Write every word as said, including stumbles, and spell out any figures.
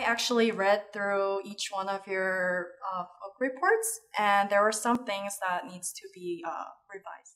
actually read through each one of your uh, book reports, and there were some things that needs to be uh, revised.